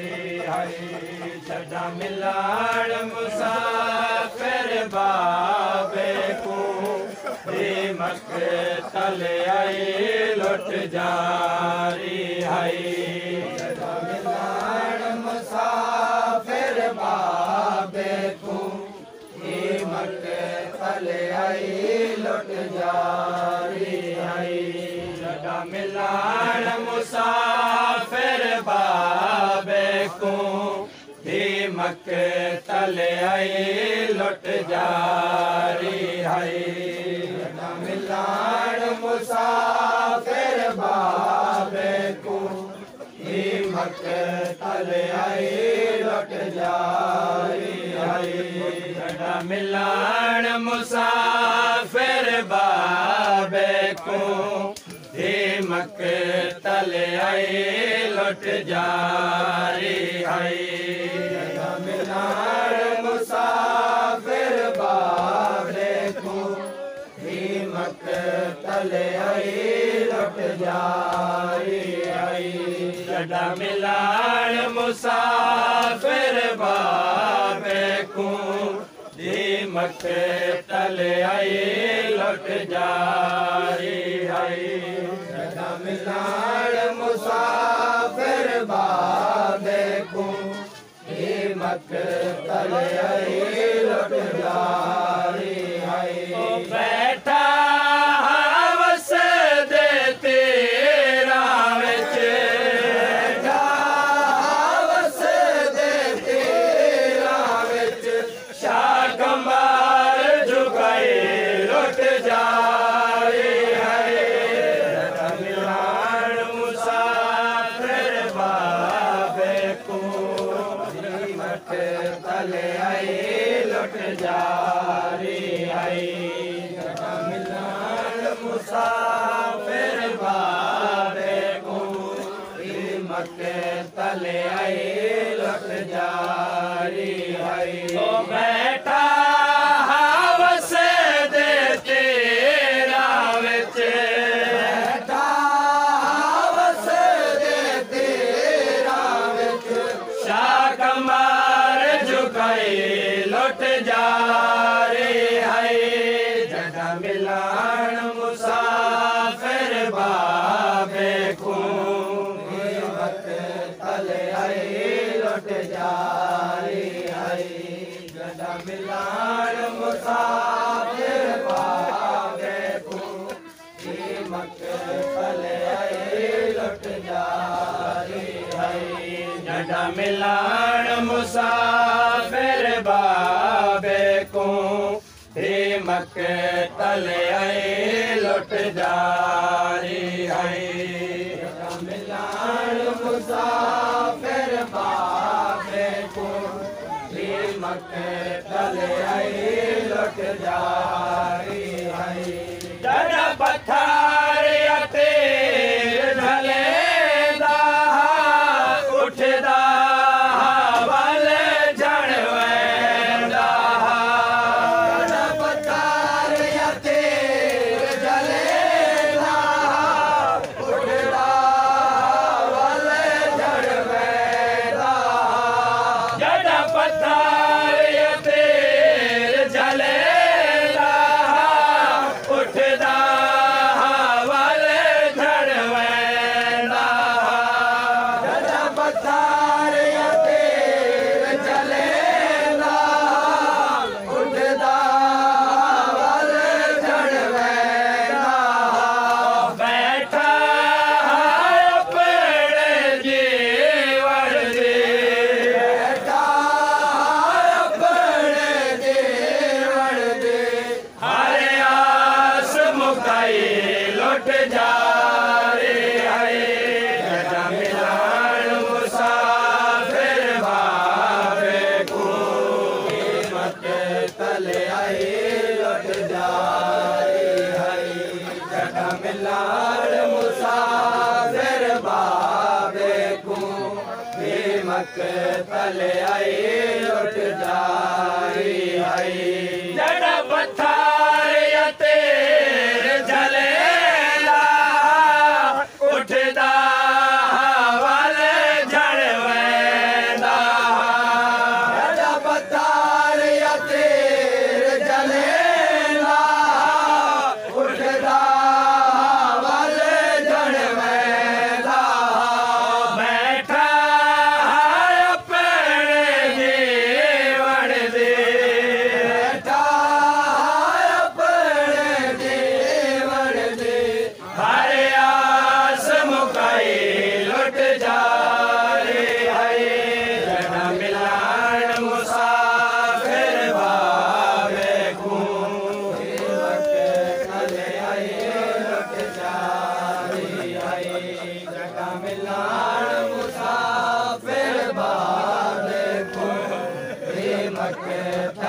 छड़ा मिलाण मुसाफिर बाबे को दीमक तले आई लुट जारी है। छड़ा मिलाण मुसाफिर बाबे को दीमक तले आई लुट जारी है। छड़ा मिलाण मुसाफिर बाबे को दीमक तले आई लुट जारी है। छड़ा मिलाण मुसाफिर बाबे को दीमक तले आई लुट जारी है। छड़ा मिलाण मुसाफिर बाबे को दीमक तले आई लुट जारी है। छड़ा मिलाण मुसाफिर बाबे को दीमक तले आई लुट जारी है। छड़ा मिलाण मुसाफिर बाबे को दीमक तले आई लुट जारी है। छड़ा मिलाण मुसाफिर बाबे को दीमक तले आई लुट जारी है। बैठा हवस दे तेरा विच, बैठा हवस दे तेरा विच, शाह कमार झुकाए लुट जारी है। छड़ा मिलाण मुसाफिर बाबे को दीमक तले आई लुट जारी है। छड़ा मिलाण मुसाफिर बाबे को दीमक तले आई लुट जारी है। बैठा हवस दे तेरा विच, बैठा हवस दे तेरा विच, शाह कमार झुकाए लुट जारी है। छड़ा मिलाण मुसाफिर बाबे को दीमक तले आई लुट जारी है। छड़ा मिलाण मुसाफिर बाबे को दीमक तले आई लुट जारी है। छड़ा मिलाण मुसाफिर बाबे को दीमक तले आई लुट जारी है। छड़ा मिलाण मुसाफिर बाबे को दीमक तले आई लुट जारी है। जड़ा पत्थर तेर ढलेंदा उठदा वल झड़ वेंदा। जड़ा पत्थर तेर ढलेंदा उठदा वल झड़ वेंदा। जड़ा पत्थर तेर झलेंदा उठदा वल झड़ वेंदा। जड़ा पत्थर तेर झलेंदा उठदा वल झड़ वेंदा। बैठा अपने जीवन दे, बैठा अपने जीवन दे, हर आस मुकाई लुट जारी है। छड़ा मिलाण मुसाफिर बाबे को दीमक तले आई लुट जारी है। छड़ा मिलाण मुसाफिर बाबे को दीमक तले आई लुट जारी है। जड़ा पत्थर तेर झलेंदा उठदा वल झड़ वेंदा।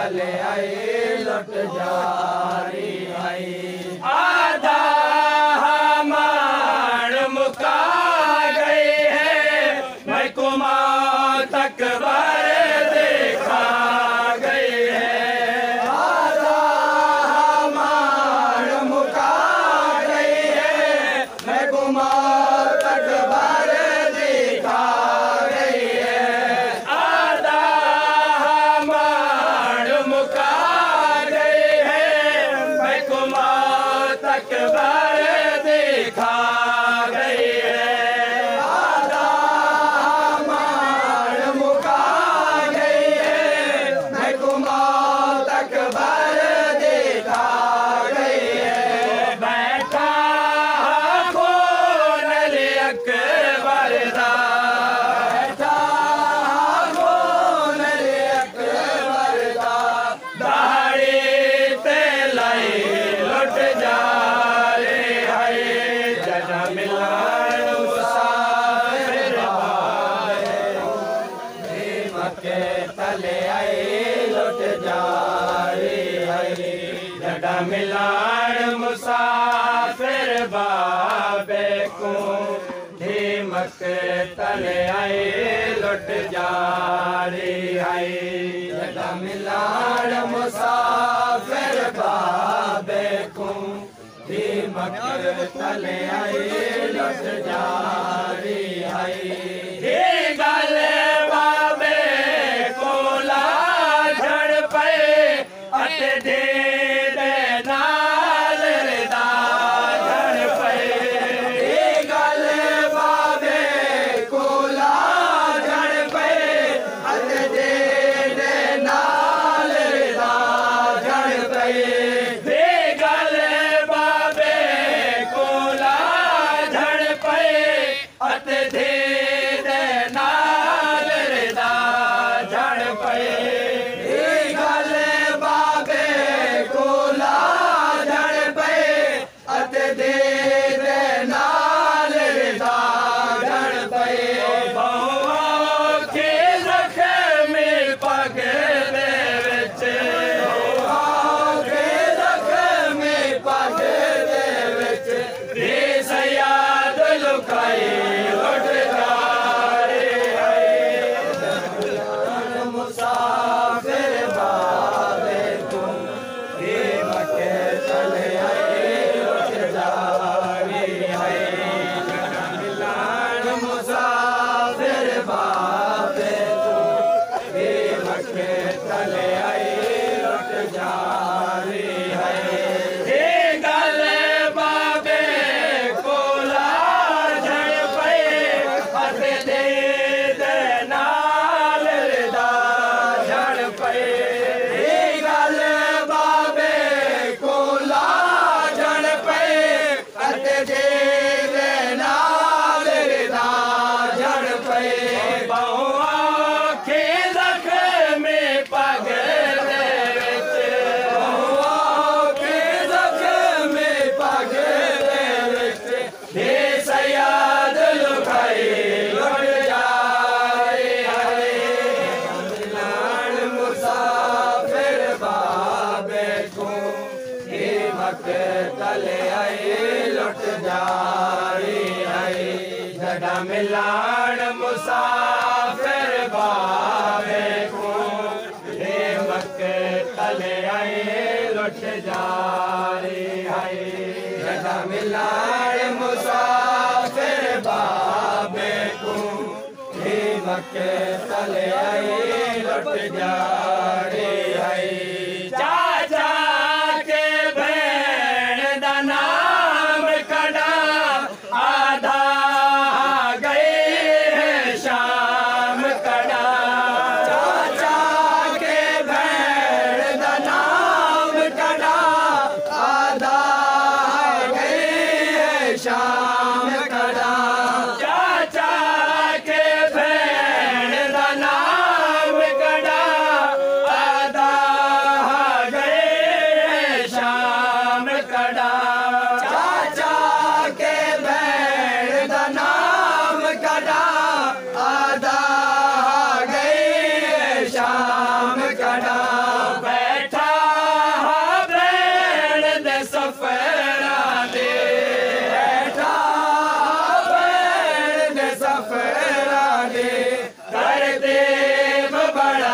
तले आई लुट जारी आई आधा हमार मुका गई है मैं कुमा तक बार देखा गई है आधा हमार मुका गई है मैं कुमा तक बार देखा गई है आधा हमार मुका गई है मैं कुमा तक बार देखा गई है आधा हमार मुका गई है मैं कुमा तक बार देखा गई है बैठा खोल अकबर दा बैठा खोल अकबर दा दाढ़ी ते लाई लुट जा रे हाय जदा मिलान मुसाफिर मक्के तले आए लुट जा रे हाय जदा मिलान मुसाफिर बाबे को धीमक तले आए लुट जा रे हाय जदा मिलान मुसाफिर बाबे को धीमक तले आए लुट जा रे हाय हे गल बाबे कोला झड़ पे अते दे दे नाल दा झड़ पे हे गल बाबे कोला झड़ पे अते दे दे नाल दा झड़ पे हे गल बाबे कोला झड़ पे अते दे दे नाल दा झड़ पे हे गल बाबे कोला झड़ पे अते दे दे नाल दा झड़ पे बहुओं के जख्म पग दे विच बहुओं के जख्म पग दे विच दे सयाद लुकाई लुट जा रे हाय मुसाफिर बाबे तुम धीमक तले आए लुट जा रे हाय मिलान मुसाफिर बाबे तुम धीमक तले आए लुट जा रे हाय हे गल बाबे कोला झड़ पे अते दे दे नाल दा झड़ पे हे गल बाबे कोला झड़ पे अते दे दे नाल दा झड़ पे बहुओं के जख्म पग दे विच बहुओं के जख्म पग दे विच दे सयाद लुकाई लुट जा रे हाय मिलान मुसाफिर बाबे को धीमक तले आए लुट जा रे हाय जदा मिलान मुसाफिर बाबे को धीमक तले आए लुट जा रे हाय जदा मिलान मुसाफिर बाबे को धीमक तले आए लुट जा रे हाय चाचा के भैन दा नाम कड़ा आधा गए है शाम कड़ा चाचा के भैन दा नाम कड़ा आधा गए है शाम कड़ा चाचा के भैन दा नाम कड़ा आधा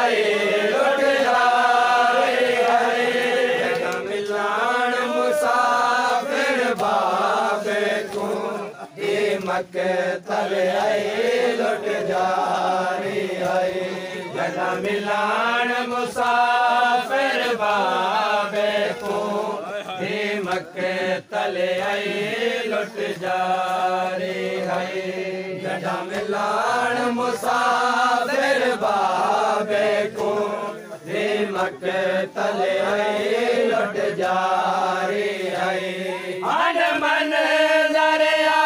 आई लुट जारी है जग मिलान मुसाफिर बाबे को मक्के तले आई लुट जारी है जग मिलान मुसाफिर बाबे को मक्के तले आई लुट जारी है जग मिलान मुसाफिर बाबे को मक्के तले आई लुट जारी है मन मन दरिया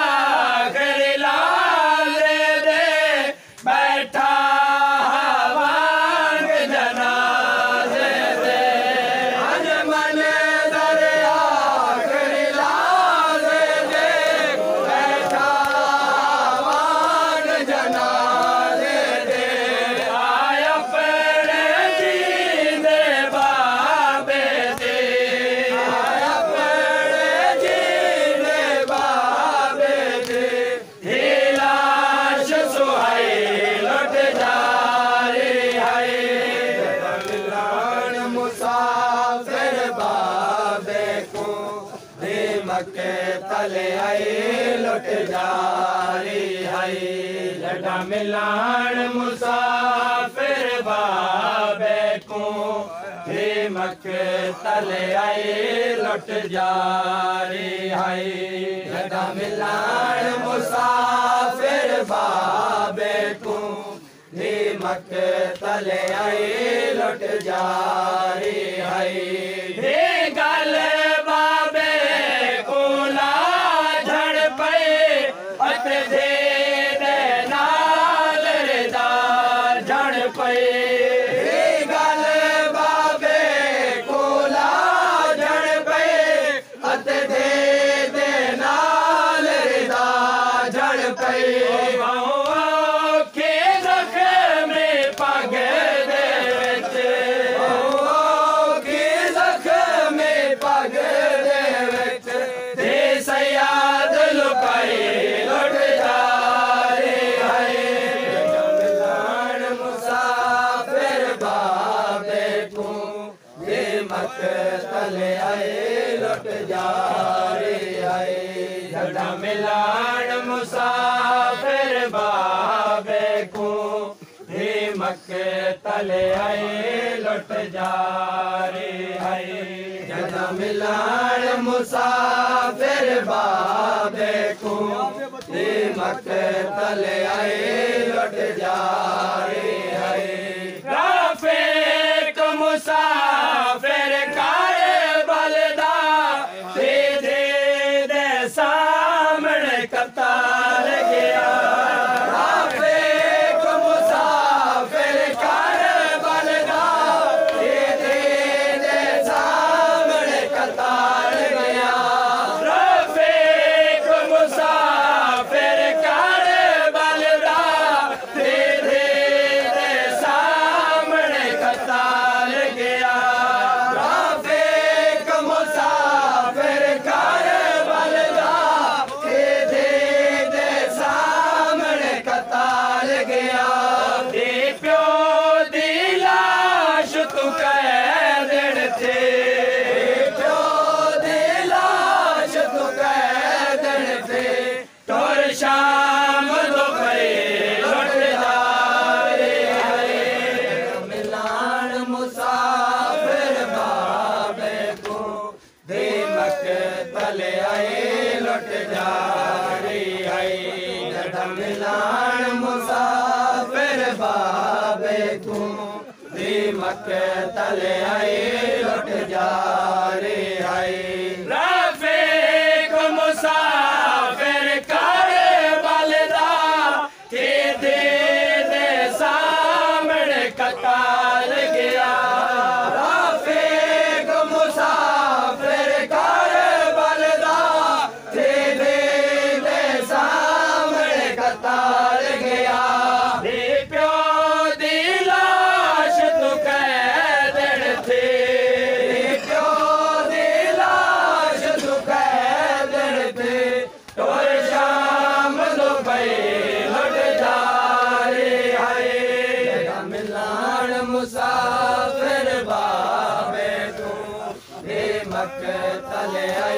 मक्के तले आई लुट जारी है जग मिलान मुसाफिर बाबे को मक्के तले आई लुट जारी है जग मिलान मुसाफिर बाबे को मक्के तले आई लुट जारी है गल तले आई लुट जारी है जग मिलान मुसाफिर बाबे को मक्के तले आई लुट जारी है जग मिलान मुसाफिर बाबे को मक्के तले आई लुट जारी है राफिक मुसाफिर कतार गया राफिक मुसाफिर कर बलदा दे सामने कतार गया राफिक मुसाफिर कर बलदा दे सामने कतार गया राफिक मुसाफिर कर बलदा गया प्यो दी लाश तू कह देन थे प्यो दी लाश तू कह देन थे टोर शाम दो पे लुट जारी है मिलान मुसाफिर बाबे को मक्के तले आई लुट जारी है जग मिलान मुसाफिर बाबे को मक्के तले आई लुट जारी है राफिक मुसाफिर कर बलदा दे सामने कतार गया राफिक मुसाफिर कर बलदा दे सामने कतार गया प्यो दी लाश तू कह देन थे प्यो दी लाश मुसाफिर बाबे तू हे मकतल